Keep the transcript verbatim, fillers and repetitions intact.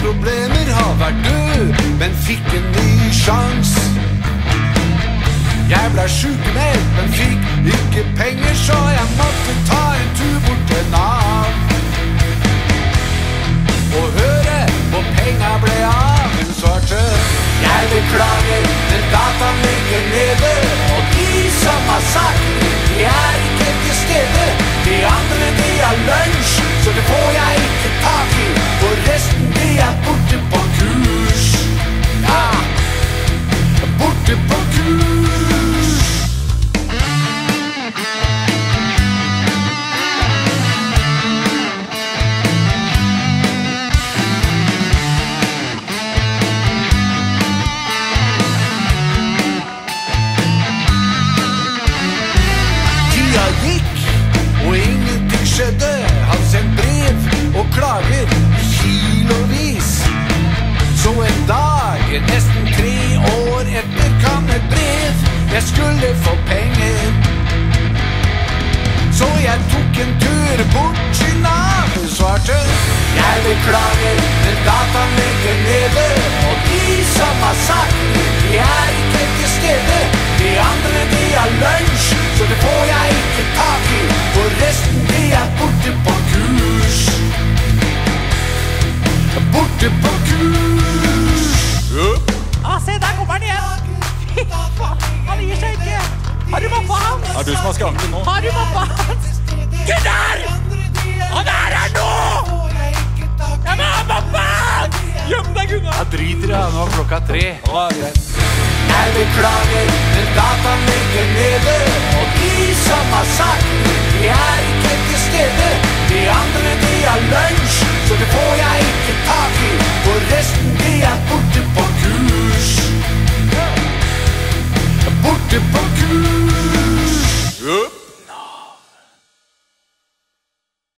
problemer, har vært død, men fikk en ny sjans. Jeg ble sykemeldt, men fikk ikke penger, så jeg måtte ta en tur bort til Nav. Og høre hvor penger ble av. Hun svarte: jeg beklager, men dataen ligger nede, og de som har sagt de er ikke til stede. De andre de har lunsj, så det får jeg ikke tak i, og resten de er borte på kurs. Ja, borte på kurs. Han sendt brev og klager i kilovis. Så en dag, nesten tre år etter, kom et brev. Jeg skulle få penger. Så jeg tok en tur bort til Nav. Hun svarte: jeg beklager, men dataen ligger nede, og de som har sagt de er ikke til stede. De andre de har lunsj, så det får jeg ikke tak i, og resten de er borte på kurs. Borte på kurs. Ja, se, der kommer han igjen. Fy faen, han gir seg ikke. Har du mappa hans? Det er du som har skranken nå. Har du mappa hans? Gunnar! Han er her nå! Jeg må ha mappa hans! Gjem deg, Gunnar. Jeg driter i det, nå er klokka tre. Å, greit. Jeg beklager, men dataen ligger nede, og de som har sagt de er ikke til stede.